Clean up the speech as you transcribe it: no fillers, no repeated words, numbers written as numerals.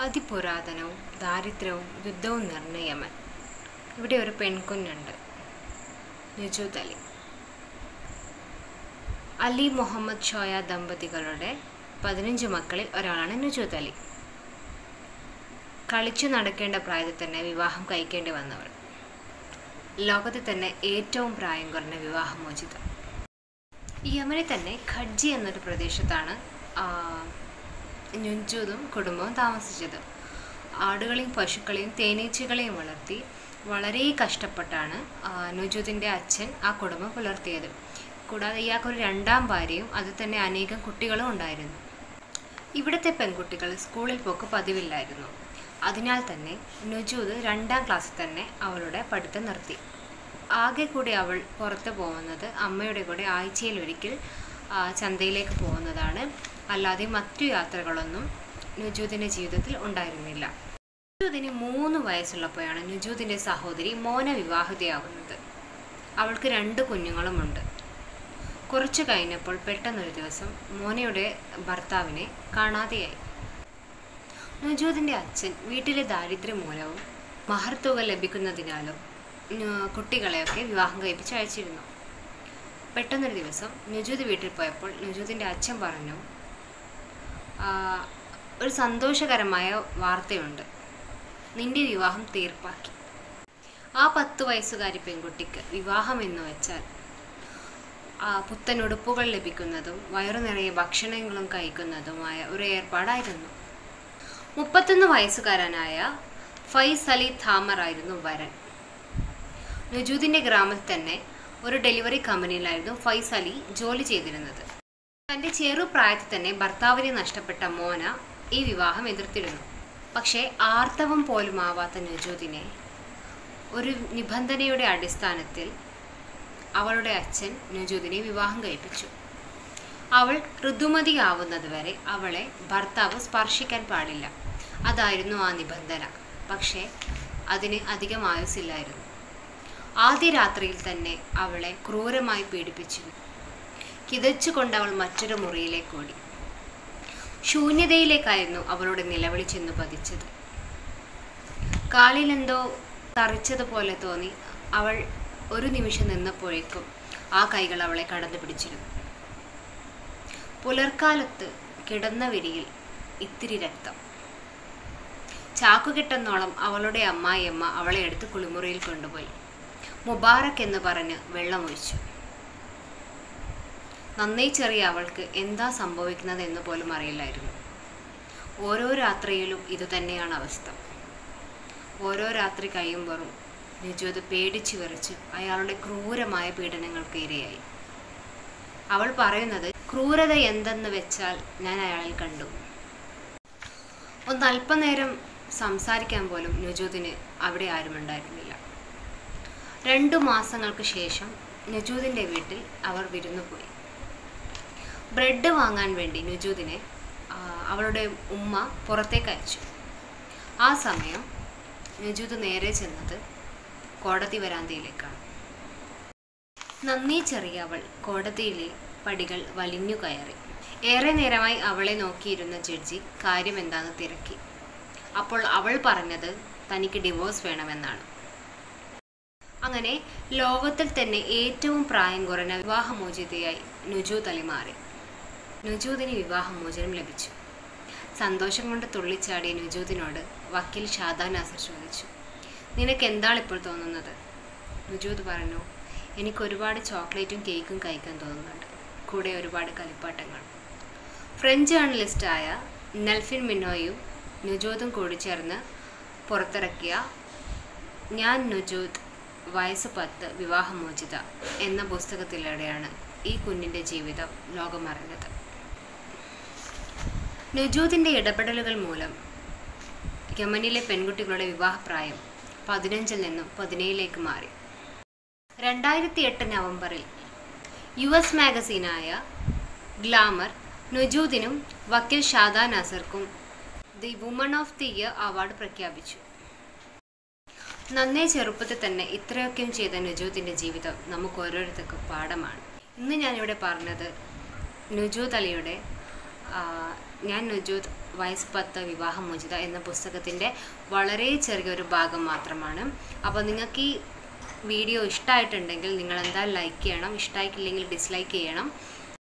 അതിപുരാതനവും ദാരിദ്ര്യവും യുദ്ധവും നിറഞ്ഞ യമൻ. ഇവിടെ ഒരു പെൺകുഞ്ഞുണ്ട്, നുജൂദ് അലി. അലി മുഹമ്മദ് ഷോയ ദമ്പതികളുടെ 15 മക്കളിൽ ഒരാളാണ് നുജൂദ് അലി. കളിച്ചു നടക്കേണ്ട പ്രായത്തിൽ തന്നെ വിവാഹം കഴിക്കേണ്ടി വന്നവൾ. ലോകത്തിൽ തന്നെ ഏറ്റവും പ്രായം കുറഞ്ഞ വിവാഹമോചിത. യമനിൽ തന്നെ ഖഡ്ജി എന്നൊരു പ്രദേശത്താണ് നുജൂദും കുടുംബവും താമസിച്ചത്. ആടുകളെയും പശുക്കളെയും തേനീച്ചകളെയും വളർത്തി വളരെ കഷ്ടപ്പെട്ടാണ് നുജൂദിൻ്റെ അച്ഛൻ ആ കുടുംബം പുലർത്തിയത്. കൂടാതെ ഇയാൾക്കൊരു 2ാം ഭാര്യയും അതിൽ തന്നെ അനേകം കുട്ടികളും ഉണ്ടായിരുന്നു. ഇവിടുത്തെ പെൺകുട്ടികൾ സ്കൂളിൽ പോക്ക് പതിവില്ലായിരുന്നു. അതിനാൽ തന്നെ നുജൂദ് 2ാം ക്ലാസ്സിൽ തന്നെ അവളുടെ പഠിത്തം നിർത്തി. ആകെ കൂടി അവൾ പുറത്ത് പോകുന്നത് അമ്മയുടെ കൂടെ ആഴ്ചയിലൊരിക്കൽ ചന്തയിലേക്ക് പോകുന്നതാണ്. അല്ലാതെ മറ്റു യാത്രകളൊന്നും നുജൂദിൻ്റെ ജീവിതത്തിൽ ഉണ്ടായിരുന്നില്ല. നുജൂദിന് 3 വയസ്സുള്ളപ്പോഴാണ് നുജൂദിൻ്റെ സഹോദരി മോന വിവാഹിതയാകുന്നത്. അവൾക്ക് 2 കുഞ്ഞുങ്ങളുമുണ്ട്. കുറച്ചു കഴിഞ്ഞപ്പോൾ പെട്ടെന്നൊരു ദിവസം മോനയുടെ ഭർത്താവിനെ കാണാതെയായി. നുജൂദിൻ്റെ അച്ഛൻ വീട്ടിലെ ദാരിദ്ര്യം മൂലവും മഹർ തുക ലഭിക്കുന്നതിനാലും കുട്ടികളെയൊക്കെ വിവാഹം കഴിപ്പിച്ച് അയച്ചിരുന്നു. പെട്ടെന്നൊരു ദിവസം നുജൂദ് വീട്ടിൽ പോയപ്പോൾ നുജൂദിൻ്റെ അച്ഛൻ പറഞ്ഞു, ഒരു സന്തോഷകരമായ വാർത്തയുണ്ട്, നിന്റെ വിവാഹം തീർപ്പാക്കി. ആ 10 വയസ്സുകാരി പെൺകുട്ടിക്ക് വിവാഹം എന്ന് വെച്ചാൽ പുത്തൻ ഉടുപ്പുകൾ ലഭിക്കുന്നതും വയറു നിറയെ ഭക്ഷണങ്ങളും കഴിക്കുന്നതുമായ ഒരു ഏർപ്പാടായിരുന്നു. 31 വയസ്സുകാരനായ ഫൈസ് അലി ഥാമർ ആയിരുന്നു വരൻ. നുജൂദിൻ്റെ ഗ്രാമത്തിൽ തന്നെ ഒരു ഡെലിവറി കമ്പനിയിലായിരുന്നു ഫൈസ് അലി ജോലി ചെയ്തിരുന്നത്. തൻ്റെ ചെറുപ്രായത്തിൽ തന്നെ ഭർത്താവിനെ നഷ്ടപ്പെട്ട മോന ഈ വിവാഹം എതിർത്തിരുന്നു. പക്ഷേ ആർത്തവം പോലും ആവാത്ത നുജൂദിനെ ഒരു നിബന്ധനയുടെ അടിസ്ഥാനത്തിൽ അവളുടെ അച്ഛൻ നുജൂദിനെ വിവാഹം കഴിപ്പിച്ചു. അവൾ ഋതുമതിയാവുന്നത് വരെ അവളെ ഭർത്താവ് സ്പർശിക്കാൻ പാടില്ല. അതായിരുന്നു ആ നിബന്ധന. പക്ഷേ അതിന് അധികം ആയുസ്സില്ലായിരുന്നു. ആദ്യ രാത്രിയിൽ തന്നെ അവളെ ക്രൂരമായി പീഡിപ്പിച്ചു. കിതച്ചുകൊണ്ട് അവൾ മറ്റൊരു മുറിയിലേക്ക് ഓടി. ശൂന്യതയിലേക്കായിരുന്നു അവളുടെ നിലവിളി ചെന്ന് പതിച്ചത്. കാലിലെന്തോ തറിച്ചതുപോലെ തോന്നി. അവൾ ഒരു നിമിഷം നിന്നപ്പോഴേക്കും ആ കൈകൾ അവളെ കടന്നു പിടിച്ചിരുന്നു. പുലർക്കാലത്ത് കിടന്ന വിരിയിൽ ഇത്തിരി രക്തം. ചാക്കുകെട്ടെന്നോളം അവളുടെ അമ്മായിയമ്മ അവളെ എടുത്ത് കുളിമുറിയിൽ കൊണ്ടുപോയി. മുബാറക് എന്ന് പറഞ്ഞ് വെള്ളമൊഴിച്ചു. നന്നേ ചെറിയ അവൾക്ക് എന്താ സംഭവിക്കുന്നത് എന്ന് പോലും അറിയില്ലായിരുന്നു. ഓരോ രാത്രിയിലും ഇതുതന്നെയാണ് അവസ്ഥ. ഓരോ രാത്രി കഴിയുമ്പോഴും നുജൂദ് പേടിച്ചു വിറച്ച് അയാളുടെ ക്രൂരമായ പീഡനങ്ങൾക്ക് ഇരയായി. അവൾ പറയുന്നത്, ക്രൂരത എന്തെന്ന് വെച്ചാൽ ഞാൻ അയാളിൽ കണ്ടു. അല്പനേരം സംസാരിക്കാൻ പോലും നുജൂദിന് അവിടെ ആരുമുണ്ടായിരുന്നില്ല. 2 മാസങ്ങൾക്ക് ശേഷം നുജൂദിൻ്റെ വീട്ടിൽ അവർ വിരുന്നു പോയി. ബ്രെഡ് വാങ്ങാൻ വേണ്ടി നുജൂദിനെ അവളുടെ ഉമ്മ പുറത്തേക്ക് അയച്ചു. ആ സമയം നുജൂദ് നേരെ ചെന്നത് കോടതി വരാന്തയിലേക്കാണ്. നന്നേ ചെറിയ അവൾ കോടതിയിലെ പടികൾ വലിഞ്ഞു കയറി. ഏറെ നേരമായി അവളെ നോക്കിയിരുന്ന ജഡ്ജി കാര്യം എന്താണെന്ന് തിരക്കി. അപ്പോൾ അവൾ പറഞ്ഞത് തനിക്ക് ഡിവോഴ്സ് വേണമെന്നാണ്. അങ്ങനെ ലോകത്തിൽ തന്നെ ഏറ്റവും പ്രായം കുറഞ്ഞ വിവാഹമോചിതയായി നുജൂദ് അലി മാറി. നുജൂദിന് വിവാഹമോചനം ലഭിച്ചു. സന്തോഷം കൊണ്ട് തുള്ളിച്ചാടിയ നുജൂദിനോട് വക്കീൽ ഷാദാ നാസർ ചോദിച്ചു, നിനക്ക് എന്താണ് ഇപ്പോൾ തോന്നുന്നത്? നുജൂദ് പറഞ്ഞു, എനിക്ക് ഒരുപാട് ചോക്ലേറ്റും കേക്കും കഴിക്കാൻ തോന്നുന്നുണ്ട്, കൂടെ ഒരുപാട് കളിപ്പാട്ടങ്ങൾ. ഫ്രഞ്ച് ജേർണലിസ്റ്റായ നെൽഫിൻ മിനോയും നുജൂദും കൂടി ചേർന്ന് പുറത്തിറക്കിയ ഞാൻ നുജൂദ് വയസ്സ് 10 വിവാഹമോചിത എന്ന പുസ്തകത്തിലൂടെയാണ് ഈ കുഞ്ഞിൻ്റെ ജീവിതം ലോകമറിഞ്ഞത്. നുജൂദിൻ്റെ ഇടപെടലുകൾ മൂലം യമനിലെ പെൺകുട്ടികളുടെ വിവാഹപ്രായം 15 നിന്നും 17 മാറി. 2008 നവംബറിൽ US മാഗസീനായ ഗ്ലാമർ നുജൂദിനും വക്കീൽ ഷാദാ നാസർക്കും the woman of the year award പ്രഖ്യാപിച്ചു. നന്നേ ചെറുപ്പത്തിൽ തന്നെ ഇത്രയൊക്കെയും ചെയ്ത നുജൂദിൻ്റെ ജീവിതം നമുക്ക് ഓരോരുത്തർക്കും പാഠമാണ്. ഇന്ന് ഞാനിവിടെ പറഞ്ഞത് നുജൂദ് അലിയുടെ ഞാൻ നുജൂദ് വയസ്സ് 10 വിവാഹമോചിത എന്ന പുസ്തകത്തിൻ്റെ വളരെ ചെറിയൊരു ഭാഗം മാത്രമാണ്. അപ്പോൾ നിങ്ങൾക്ക് ഈ വീഡിയോ ഇഷ്ടമായിട്ടുണ്ടെങ്കിൽ നിങ്ങൾ എന്തായാലും ലൈക്ക് ചെയ്യണം, ഇഷ്ടമായിട്ടില്ലെങ്കിൽ ഡിസ്ലൈക്ക് ചെയ്യണം.